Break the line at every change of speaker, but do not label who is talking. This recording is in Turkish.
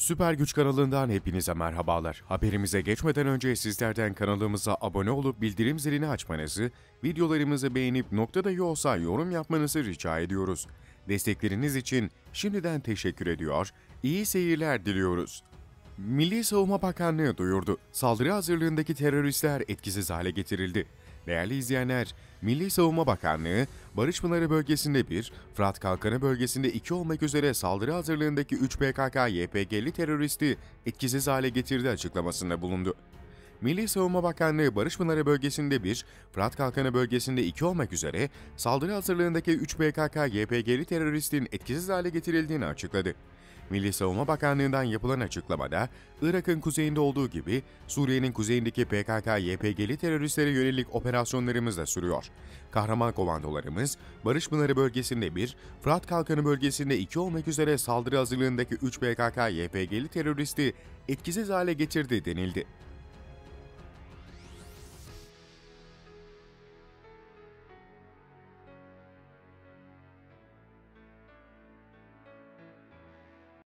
Süper Güç kanalından hepinize merhabalar. Haberimize geçmeden önce sizlerden kanalımıza abone olup bildirim zilini açmanızı, videolarımızı beğenip noktada olsa yorum yapmanızı rica ediyoruz. Destekleriniz için şimdiden teşekkür ediyor, iyi seyirler diliyoruz. Milli Savunma Bakanlığı duyurdu. Saldırı hazırlığındaki teröristler etkisiz hale getirildi. Değerli izleyenler, Milli Savunma Bakanlığı, Barış Pınarı bölgesinde 1, Fırat Kalkanı bölgesinde 2 olmak üzere saldırı hazırlığındaki 3 PKK-YPG'li teröristi etkisiz hale getirdi açıklamasında bulundu. Milli Savunma Bakanlığı Barış Pınarı bölgesinde 1, Fırat Kalkanı bölgesinde 2 olmak üzere saldırı hazırlığındaki 3 PKK-YPG'li teröristin etkisiz hale getirildiğini açıkladı. Milli Savunma Bakanlığı'ndan yapılan açıklamada, Irak'ın kuzeyinde olduğu gibi Suriye'nin kuzeyindeki PKK-YPG'li teröristlere yönelik operasyonlarımız da sürüyor. Kahraman komandolarımız, Barış Pınarı bölgesinde 1, Fırat Kalkanı bölgesinde 2 olmak üzere saldırı hazırlığındaki 3 PKK-YPG'li teröristi etkisiz hale getirdi denildi.